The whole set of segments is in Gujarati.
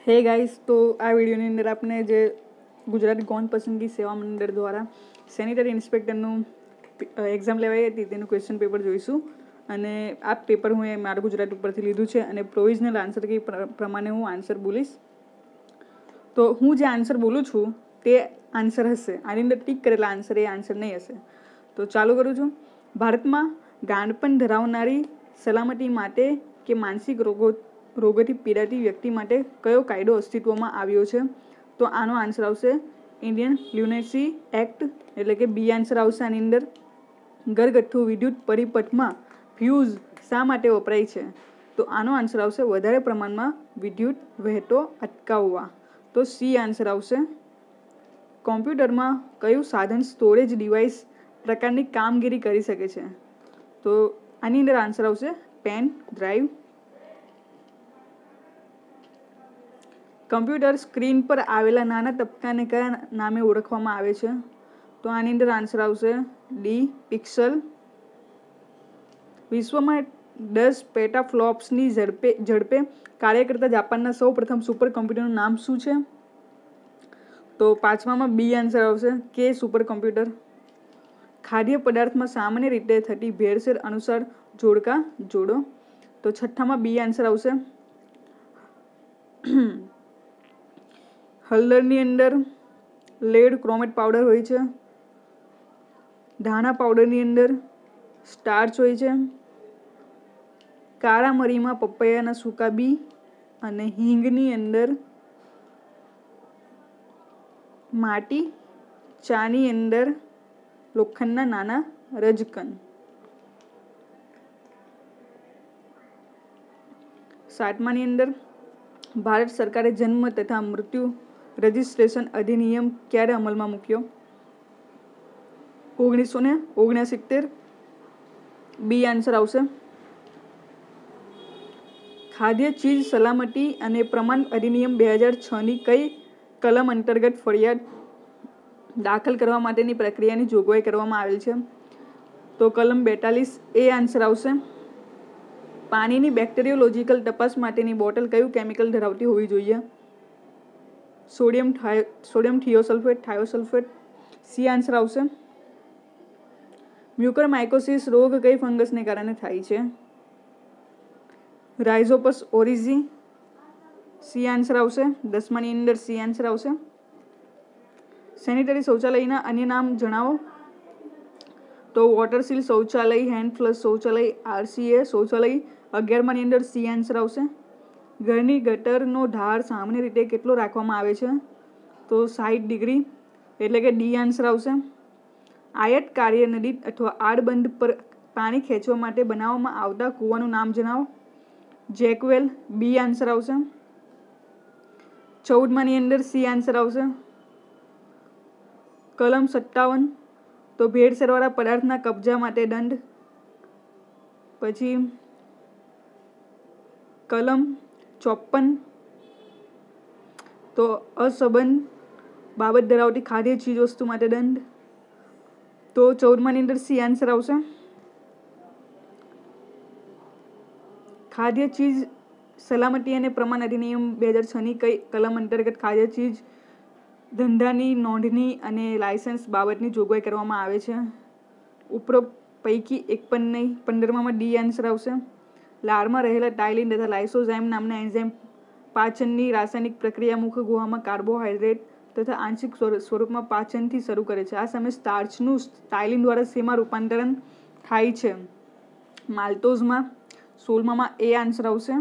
હે ગાઈસ, તો આ વિડીયોની અંદર આપણે જે ગુજરાત ગૌણ પસંદગી સેવા મંડળ દ્વારા સેનિટરી ઇન્સ્પેક્ટરનું એક્ઝામ લેવાઈ હતી તેનું ક્વેશ્ચન પેપર જોઈશું. અને આ પેપર હું મારું ગુજરાત ઉપરથી લીધું છે અને પ્રોવિઝનલ આન્સર કી પ્રમાણે હું આન્સર બોલીશ. તો હું જે આન્સર બોલું છું તે આન્સર હશે, આની અંદર ટીક કરેલા આન્સર એ આન્સર નહીં હશે. તો ચાલુ કરું છું. ભારતમાં ગાંડપણ ધરાવનારી સલામતી માટે કે માનસિક રોગોથી પીડાતી વ્યક્તિ માટે કયો કાયદો અસ્તિત્વમાં આવ્યો છે? તો આનો આન્સર આવશે ઇન્ડિયન લ્યુનેસી એક્ટ, એટલે કે બી આન્સર આવશે આની અંદર. ઘરગથ્થુ વિદ્યુત પરિપથમાં ફ્યુઝ શા માટે વપરાય છે? તો આનો આન્સર આવશે વધારે પ્રમાણમાં વિદ્યુત વહેતો અટકાવવા. તો સી આન્સર આવશે. કોમ્પ્યુટરમાં કયું સાધન સ્ટોરેજ ડિવાઇસ પ્રકારની કામગીરી કરી શકે છે? તો આની અંદર આન્સર આવશે પેન ડ્રાઈવ. કમ્પ્યુટર સ્ક્રીન પર આવેલા નાના તબક્કાને કયા નામે ઓળખવામાં આવે છે? તો આની અંદર આન્સર આવશે ડી પિક્સલ. વિશ્વમાં 10 પેટાફ્લોપ્સની ઝડપે કાર્ય કરતા જાપાનના સૌ પ્રથમ સુપર કમ્પ્યુટરનું નામ શું છે? તો પાંચમામાં બી આન્સર આવશે કે સુપર કમ્પ્યુટર. ખાદ્ય પદાર્થમાં સામાન્ય રીતે થતી ભેળસેળ અનુસાર જોડકા જોડો. તો છઠ્ઠામાં બી આન્સર આવશે. હળદરની અંદર લેડ ક્રોમેટ પાવડર હોય છે. ધાણા પાવડરની અંદર સ્ટાર્ચ હોય છે. કાળા મરીમાં પપૈયાના સૂકા બી અને હિંગની અંદર માટી, ચાની અંદર લોખંડના નાના રજકણ. સાતમાની અંદર ભારત સરકારે જન્મ તથા મૃત્યુ રજિસ્ટ્રેશન અધિનિયમ ક્યારે અમલમાં મૂક્યો? 1969. બી આન્સર આવશે. ખાદ્ય ચીજ સલામતી અને પ્રમાણ અધિનિયમ 2006ની કઈ કલમ અંતર્ગત ફરિયાદ દાખલ કરવા માટેની પ્રક્રિયાની જોગવાઈ કરવામાં આવેલ છે? તો કલમ 42 એ આન્સર આવશે. પાણીની બેક્ટેરિયોલોજીકલ તપાસ માટેની બોટલ કયું કેમિકલ ધરાવતી હોવી જોઈએ? Sodium thiosulphate. સી આન્સર આવશે. મ્યુકરમાઇકોસિસ રોગ કઈ ફંગસને કારણે થાય છે? રાઇઝોપસ ઓરિઝી. સી આન્સર આવશે. 10માની અંદર સી આન્સર આવશે. સેનિટરી શૌચાલયના અન્ય નામ જણાવો. તો વોટરસીલ શૌચાલય, હેન્ડ ફ્લશ શૌચાલય, આરસીએ શૌચાલય. 11માની અંદર સી આન્સર આવશે. ઘરની ગટરનો ઢાળ સામાન્ય રીતે કેટલો રાખવામાં આવે છે? તો 60 ડિગ્રી, એટલે કે ડી આન્સર આવશે. આયતકાર્ય નદી અથવા આડબંધ પર પાણી ખેંચવા માટે બનાવવામાં આવતા કૂવાનું નામ જણાવો. જેકવેલ. બી આન્સર આવશે. 14માની અંદર સી આન્સર આવશે. કલમ 57 તો ભેળસેળવાળા પદાર્થના કબજા માટે દંડ. પછી કલમ 54 તો અસંબંધ બાબત ધરાવતી ખાદ્ય ચીજ વસ્તુ માટે દંડ. તો 14માની અંદર સી આન્સર આવશે. ખાદ્ય ચીજ સલામતી અને પ્રમાણ અધિનિયમ 2006ની કઈ કલમ અંતર્ગત ખાદ્ય ચીજ ધંધાની નોંધણી અને લાયસન્સ બાબતની જોગવાઈ કરવામાં આવે છે? ઉપરોક્ત પૈકી એક પણ નહીં. 15મામાં ડી આન્સર આવશે. લાળમાં રહેલા ટાઇલિન તથા લાઇસોઝાઇમ નામના એન્ઝાઇમ પાચનની રાસાયણિક પ્રક્રિયા મુખ્ય ગુહામાં કાર્બોહાઈડ્રેટ તથા આંશિક સ્વરૂપમાં પાચનથી શરૂ કરે છે. આ સમયે સ્ટાર્ચનું ટાઇલિન દ્વારા શેમાં રૂપાંતરણ થાય છે? માલ્ટોઝમાં. 16મામાં એ આન્સર આવશે.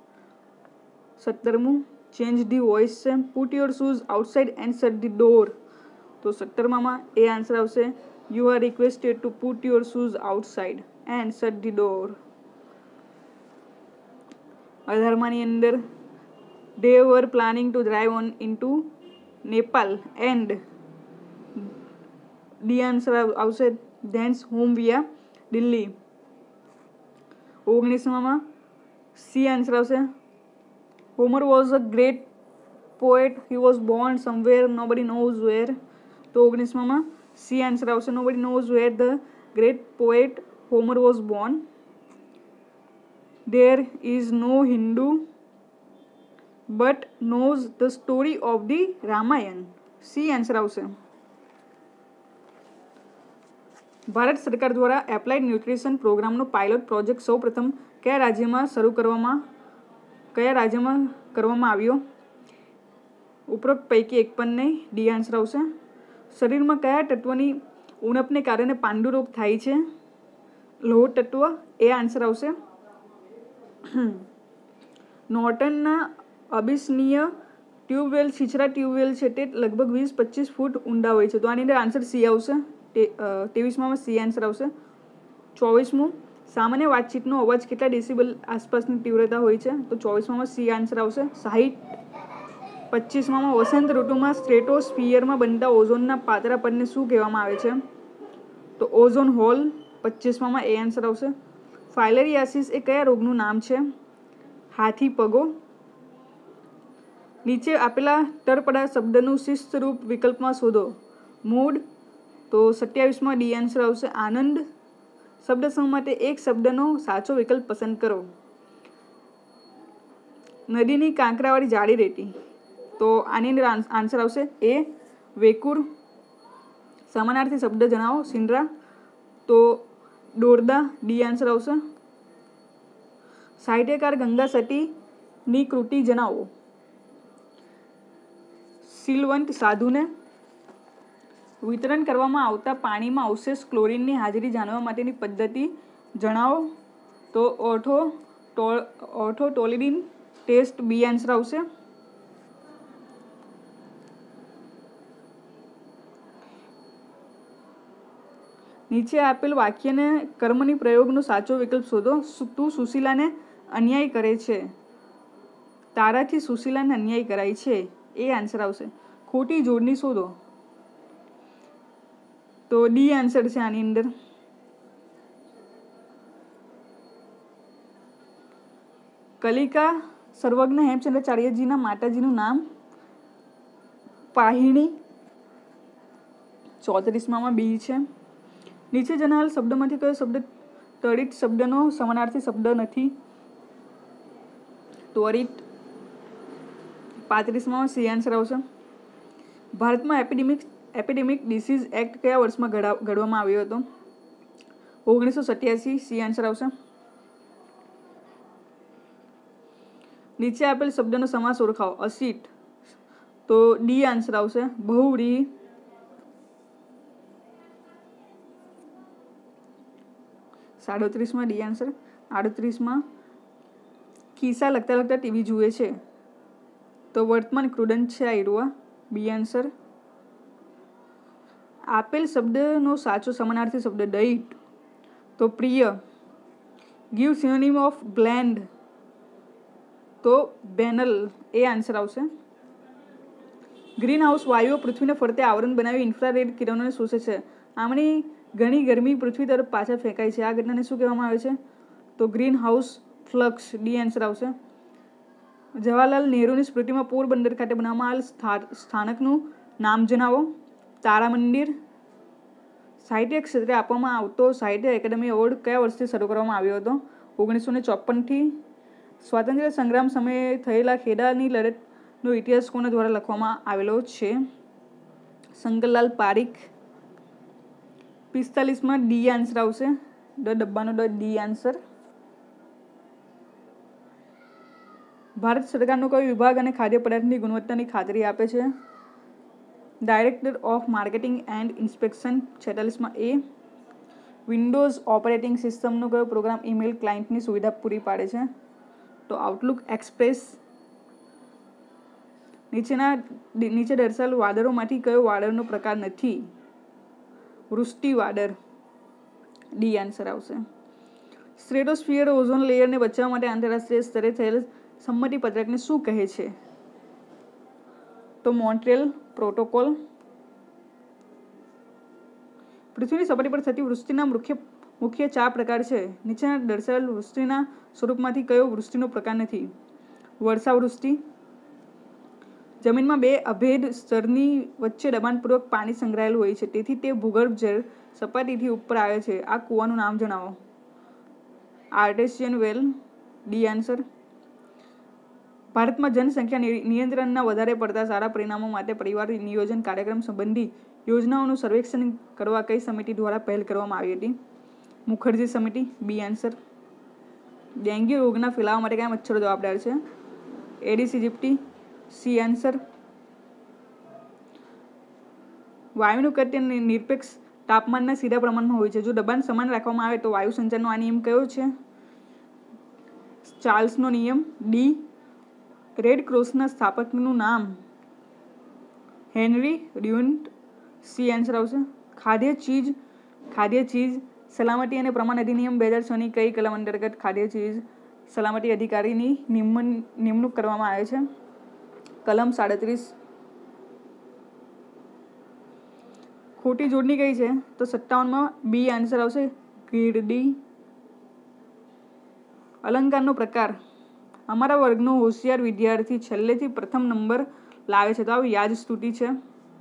17મું ચેન્જ ધી વોઇસ છે. Put your shoes outside and shut the door. તો 17મામાં એ આન્સર આવશે. You are requested to put your shoes outside and shut the door. 18માની અંદર they were planning to drive on into Nepal and the answer આવશે thence home via Delhi. 19મામાં સી આન્સર આવશે. Homer was a great poet. He was born somewhere, nobody knows where. તો 19મામાં સી આન્સર આવશે. Nobody knows where the great poet Homer was born. There is no Hindu but knows the story of the Ramayana. C answer આવશે. ભારત સરકાર દ્વારા એપ્લાઇડ ન્યુટ્રિશન પ્રોગ્રામનો પાયલોટ પ્રોજેક્ટ સૌ પ્રથમ કયા રાજ્યમાં કરવામાં આવ્યો? ઉપરોક્ત પૈકી એક પણ નહીં. ડી આન્સર આવશે. શરીરમાં કયા તત્વની ઉણપને કારણે પાંડુ રોગ થાય છે? લોહ તત્વ. એ આન્સર આવશે. નોર્ટનના અબિસ્નિય ટ્યુબવેલ, છીછરા ટ્યુબવેલ છે તે લગભગ 20-25 ફૂટ ઊંડા હોય છે. તો આની અંદર આન્સર સી આવશે. 23માં સી આન્સર આવશે. 24મું, સામાન્ય વાતચીતનો અવાજ કેટલા ડેસિબલ આસપાસની તીવ્રતા હોય છે? તો 24માં સી આન્સર આવશે. 60. 25માં વસંત ઋતુમાં સ્ટ્રેટોસ્ફિયરમાં બનતા ઓઝોનના પાતળા પદને શું કહેવામાં આવે છે? તો ઓઝોન હોલ. 25માં એ આન્સર આવશે. ફાઇલેરિયાસિસ એ કયા રોગનું નામ છે? હાથી પગો. નીચે આપેલા તળપડા શબ્દનું શિસ્ત રૂપ વિકલ્પમાં શોધો. મૂડ. તો 27માં ડી આન્સર આવશે. આનંદ. શબ્દ સમૂહ માટે એક શબ્દનો સાચો વિકલ્પ પસંદ કરો. નદીની કાંકરાવાળી જાડી રેતી. તો આની અંદર આન્સર આવશે એ વેકુર. સમાનાર્થી શબ્દ જણાવો. સિંદ્રા. તો દોરદા. ડી આન્સર આવશે. સાહિત્યકાર ગંગા સતીની કૃતિ જણાવો. શીલવંત સાધુને. વિતરણ કરવામાં આવતા પાણીમાં અવશેષ ક્લોરીનની હાજરી જાણવા માટેની પદ્ધતિ જણાવો. તો ઓર્થોટોલિડિન ટેસ્ટ. બી આન્સર આવશે. નીચે આપેલ વાક્યને કર્મની પ્રયોગનો સાચો વિકલ્પ શોધો. તું સુશીલાને અન્યાય કરે છે. તારાથી સુશીલાને અન્યાય કરાય છે. એ આન્સર આવશે. ખોટી જોડણી શોધો. તો ડી આન્સર છે આની અંદર. કલિકા સર્વજ્ઞ હેમચંદ્રાચાર્યજીના માતાજીનું નામ? પાહિણી. 34માં બી છે. નીચે જણાવેલ શબ્દમાંથી કયો શબ્દ ત્વરિત શબ્દનો સમાનાર્થી શબ્દ નથી? ત્વરિત. 35માં સી આન્સર આવશે. ભારતમાં એપિડેમિક ડિસીઝ એક્ટ કયા વર્ષમાં ઘડવામાં આવ્યો હતો? 1987. સી આન્સર આવશે. નીચે આપેલ શબ્દનો સમાસ ઓળખાવો. અસીટ. તો ડી આન્સર આવશે. બહુવ્રીહી. 37માં ડી આન્સર. 38માં કિસ્સા લખતા ટીવી જુએ છે. તો વર્તમાન ક્રુડન્ટ છે આ ઈરવા. B answer. આપેલ શબ્દનો સાચો સમાનાર્થી શબ્દ દૈત. તો પ્રિય. Give synonym of bland. તો બેનલ. એ આન્સર આવશે. ગ્રીન હાઉસ વાયુઓ પૃથ્વીને ફરતે આવરણ બનાવી ઇન્ફ્રારેડ કિરણોને શોષે છે. આમની ઘણી ગરમી પૃથ્વી તરફ પાછા ફેંકાય છે. આ ઘટનાને શું કહેવામાં આવે છે? તો greenhouse flux. D answer આવશે. જવાહરલાલ નહેરુની સ્મૃતિમાં પોરબંદર ખાતે બનાવવામાં આવેલ સ્થાનકનું નામ જણાવો. તારામંદિર. સાહિત્ય ક્ષેત્રે આપવામાં આવતો સાહિત્ય એકેડેમી એવોર્ડ કયા વર્ષથી શરૂ કરવામાં આવ્યો હતો? 1954થી. સ્વાતંત્ર્ય સંગ્રામ સમયે થયેલા ખેડાની લડતનો ઇતિહાસ કોના દ્વારા લખવામાં આવેલો છે? શંકરલાલ પારીખ. 45માં ડી આન્સર આવશે. ડબ્બાનો ડી આન્સર. ભારત સરકારનો કયો વિભાગ અને ખાદ્ય પદાર્થની ગુણવત્તાની ખાતરી આપે છે? Director of marketing and inspection. 46માં એ. વિન્ડોઝ ઓપરેટિંગ સિસ્ટમનો કયો પ્રોગ્રામ ઈમેલ ક્લાયન્ટની સુવિધા પૂરી પાડે છે? તો આઉટલુક એક્સપ્રેસ. નીચે દર્શાવેલ વાદળોમાંથી કયો વાદળનો પ્રકાર નથી? વૃષ્ટિ વાદળ. ડી આન્સર આવશે. સ્ટ્રેટોસ્ફિયર ઓઝોન લેયરને બચાવવા માટે આંતરરાષ્ટ્રીય સ્તરે થયેલ સંમતિ પત્રકને શું કહે છે? તો મોન્ટ્રીયલ પ્રોટોકોલ. પૃથ્વીની સપાટી પર થતી વૃષ્ટિના મુખ્ય 4 પ્રકાર છે. નીચેના દર્શાવેલ વૃષ્ટિના સ્વરૂપમાંથી કયો વૃષ્ટિનો પ્રકાર નથી? વર્ષાવૃષ્ટિ. જમીનમાં 2 અભેદ સ્તરની વચ્ચે દબાણપૂર્વક પાણી સંગ્રહાયેલું હોય છે, તેથી તે ભૂગર્ભ જળ સપાટીથી ઉપર આવે છે. આ કૂવાનું નામ જણાવો. Artesian well. D answer. ભારતમાં જનસંખ્યા નિયંત્રણના વધારે પડતા સારા પરિણામો માટે પરિવાર નિયોજન કાર્યક્રમ સંબંધી યોજનાઓનું સર્વેક્ષણ કરવા કઈ સમિતિ દ્વારા પહેલ કરવામાં આવી હતી? મુખર્જી સમિતિ. B answer. ડેન્ગ્યુ રોગના ફેલાવા માટે કયા મચ્છરો જવાબદાર છે? Aedes aegypti. C answer. વાયુનું કદ નિરપેક્ષ તાપમાનના સીધા પ્રમાણમાં હોય છે. જો દબાણ સમાન રાખવામાં આવે તો વાયુ સંચારનો આ નિયમ કયો છે? ચાર્લ્સનો નિયમ. ડી. રેડ ક્રોસના સ્થાપકનું નામ? હેનરી ડ્યુન્ટ. સી આન્સર આવશે. ખાદ્ય ચીજ સલામતી અને પ્રમાણ અધિનિયમ 2006ની કઈ કલમ અંતર્ગત ખાદ્ય ચીજ સલામતી અધિકારીની નિમણૂક કરવામાં આવે છે? કલમ 37. ખોટી જોડણી કઈ છે? તો 57માં બી આન્સર આવશે. ગીરડી. અલંકારનો પ્રકાર. અમારા વર્ગનો હોશિયાર વિદ્યાર્થી છેલ્લેથી પ્રથમ નંબર લાવે છે. તો આ યાજ સ્તુતિ છે.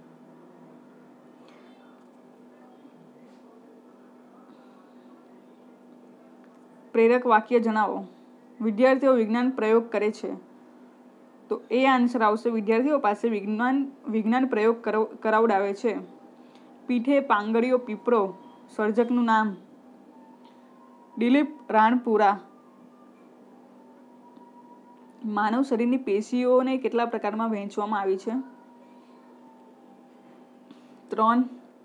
પ્રેરક વાક્ય જણાવો. વિદ્યાર્થીઓ વિજ્ઞાન પ્રયોગ કરે છે. તો એ આન્સર આવશે. વિદ્યાર્થીઓ પાસે વિજ્ઞાન પ્રયોગ કરાવડાવે છે. પીઠે પાંગડિયો પીપળો સર્જકનું નામ? દિલીપ રાણપુરા. માનવ શરીરની પેશીઓને કેટલા પ્રકારમાં વહેંચવામાં આવી છે? 3.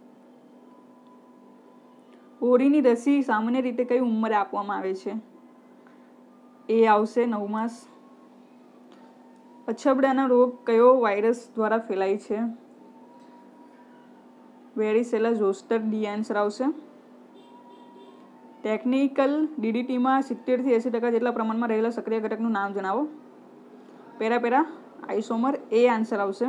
ઓરીની રસી સામાન્ય રીતે કઈ ઉંમરે આપવામાં આવે છે? એ આવશે 9 માસ. અછબડાનો રોગ કયો વાયરસ દ્વારા ફેલાય છે? Varicella zoster. ડી આન્સર આવશે. ટેકનિકલ ડીડીટીમાં 70 થી 80% જેટલા પ્રમાણમાં રહેલા સક્રિય ઘટકનું નામ જણાવો. Para isomer. એ આન્સર આવશે.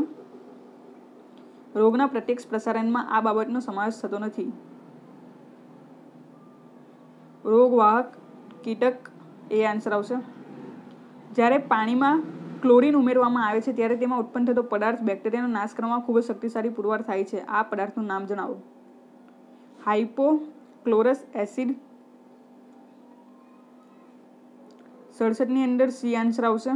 રોગના પ્રત્યક્ષ પ્રસારણમાં આ બાબતનો સમાવેશ થતો નથી. રોગવાહક કીટક. એ આન્સર આવશે. જ્યારે પાણીમાં ક્લોરીન ઉમેરવામાં આવે છે ત્યારે તેમાં ઉત્પન્ન થતો પદાર્થ બેક્ટેરિયાનો નાશ કરવામાં ખૂબ જ શક્તિશાળી પુરવાર થાય છે. આ પદાર્થનું નામ જણાવો. હાઇપોક્લોરસ એસિડ. 67ની અંદર સી આન્સર આવશે.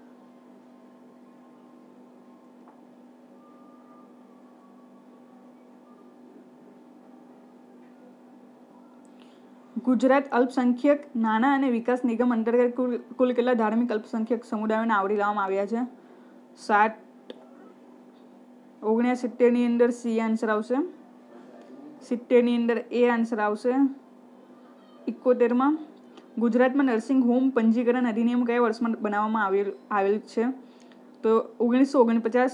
ગુજરાત અલ્પસંખ્યક નાણાં અને વિકાસ નિગમ અંતર્ગત કુલ કેટલા ધાર્મિક અલ્પસંખ્યક સમુદાયોને આવરી લેવામાં આવ્યા છે? 7. 69ની અંદર સી આન્સર આવશે. 70ની અંદર એ આન્સર આવશે. 71માં ગુજરાતમાં નર્સિંગ હોમ પંજીકરણ અધિનિયમ કયા વર્ષમાં બનાવવામાં આવેલ છે? તો 1949.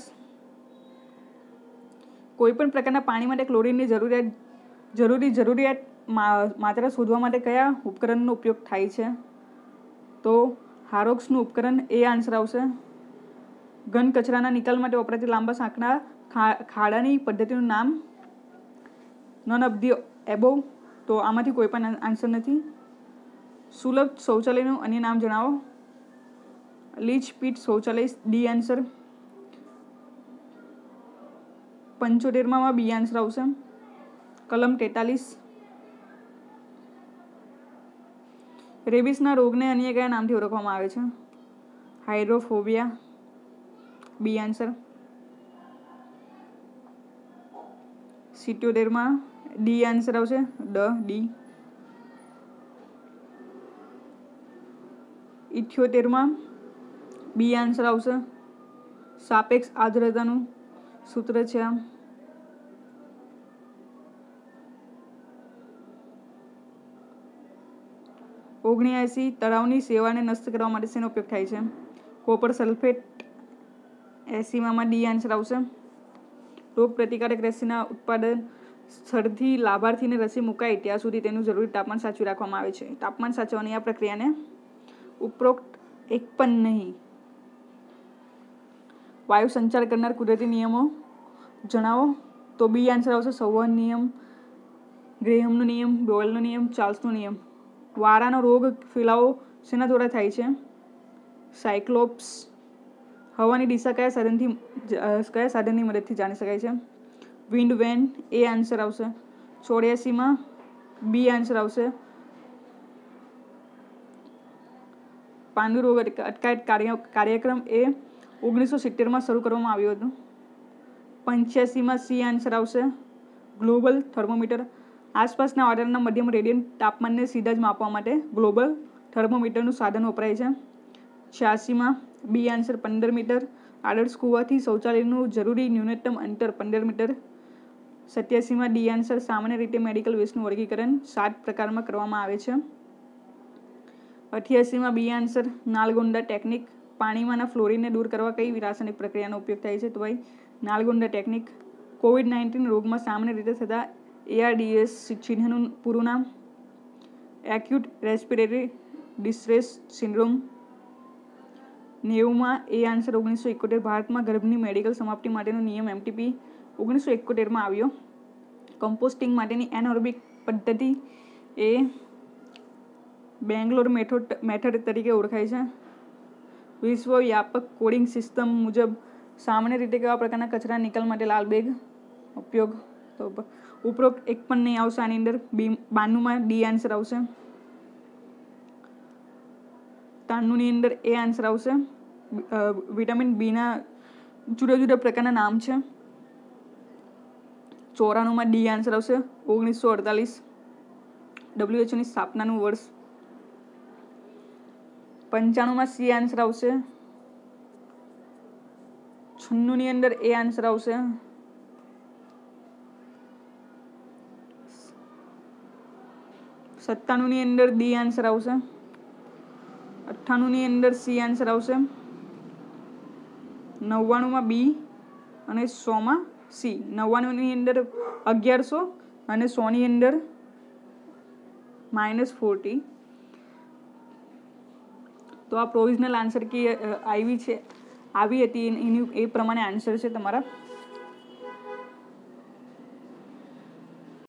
કોઈપણ પ્રકારના પાણી માટે ક્લોરીનની જરૂરિયાત માત્રા શોધવા માટે કયા ઉપકરણનો ઉપયોગ થાય છે? તો હારોક્સનું ઉપકરણ. એ આન્સર આવશે. ઘન કચરાના નિકાલ માટે વપરાતી લાંબા સાંકડા ખાડાની પદ્ધતિનું નામ? None of the above. તો આમાંથી કોઈ પણ આન્સર નથી. સુલભ શૌચાલયનું અન્ય નામ જણાવો. લીચ પીટ શૌચાલય. D answer. 75માં બી આન્સર આવશે. કલમ 43. રેબિસના રોગને અન્ય કયા નામથી ઓળખવામાં આવે છે? હાઇડ્રોફોબિયા. B answer. 77માં ડી આન્સર આવશે. ડી. 78માં બી આન્સર આવશે. સાપેક્ષ આર્દ્રતાનું સૂત્ર છે. 79 તળાવની સેવાને નષ્ટ કરવા માટે શેનો ઉપયોગ થાય છે? Copper sulphate. 80માં ડી આન્સર આવશે. રોગ પ્રતિકારક રસીના ઉત્પાદન સ્થળથી લાભાર્થીને રસી મુકાય ત્યાં સુધી તેનું જરૂરી તાપમાન સાચવી રાખવામાં આવે છે. તાપમાન સાચવવાની આ પ્રક્રિયાને ઉપરોક્ત એક પણ નહીં. વાયુ સંચાર કરનાર કુદરતી નિયમો જણાવો. તો બી આન્સર આવશે. સંવહન નિયમ, ગ્રેહમનો નિયમ, બોયલનો નિયમ, ચાર્લ્સનો નિયમ. વારાનો રોગ ફેલાવો શેના દ્વારા થાય છે? સાયક્લોપ્સ. હવાની દિશા કયા સાધનની મદદથી જાણી શકાય છે? Wind van. એ આન્સર આવશે. 84માં બી આન્સર આવશે. પાંડુ રોગ અટકાયત કાર્યક્રમ એ 1970માં શરૂ કરવામાં આવ્યો હતો. 85માં સી આન્સર આવશે. ગ્લોબલ થર્મોમીટર આસપાસના વાતાવરણના મધ્યમ રેડિયન્ટ તાપમાનને સીધા જ માપવા માટે ગ્લોબલ થર્મોમીટરનું સાધન વપરાય છે. 86માં બી આન્સર 15 મીટર. આદર્શ કૂવાથી શૌચાલયનું જરૂરી ન્યૂનતમ અંતર 15 મીટર. 87માં ડી આન્સર સામાન્ય રીતે મેડિકલ વેસ્ટનું વર્ગીકરણ 7 પ્રકારમાં કરવામાં આવે છે. 88માં બી આન્સર નાલગોંડા ટેકનિક. પાણીમાંના ફ્લોરિનને દૂર કરવા કઈ રાસાયણિક પ્રક્રિયાનો ઉપયોગ થાય છે? તો ભાઈ નાલગોંડા ટેકનિક. COVID-19 રોગમાં સામાન્ય રીતે થતા ARDS ચિહ્નનું પૂરું નામ? Acute respiratory distress syndrome. 90માં એ આન્સર 1971 ભારતમાં ગર્ભની મેડિકલ સમાપ્તિ માટેનો નિયમ MTP 1971માં આવ્યો. કમ્પોસ્ટિંગ માટેની એનએરોબિક પદ્ધતિ એ બેંગ્લોર મેથડ તરીકે ઓળખાય છે. વિશ્વવ્યાપક કોડિંગ સિસ્ટમ મુજબ સામાન્ય રીતે કેવા પ્રકારના કચરા નિકાલ માટે લાલ બેગ ઉપયોગ? તો ઉપરોક્ત એક પણ નહીં આવશે આની અંદર. 92માં ડી આન્સર આવશે. 93ની અંદર એ આન્સર આવશે. વિટામિન બીના જુદા જુદા પ્રકારના નામ છે. 94માં ડી આન્સર આવશે. 1948 WHOની સ્થાપનાનું વર્ષ. 95માં સી આન્સર આવશે. 96ની અંદર એ આન્સર આવશે. 97ની અંદર ડી આન્સર આવશે. 98ની અંદર સી આન્સર આવશે. 99માં બી અને 100માં સી. 99ની અંદર 1100 અને 100ની અંદર -40. તો આ પ્રોવિઝનલ આન્સર કી આવી હતી એની એ પ્રમાણે આન્સર છે તમારા.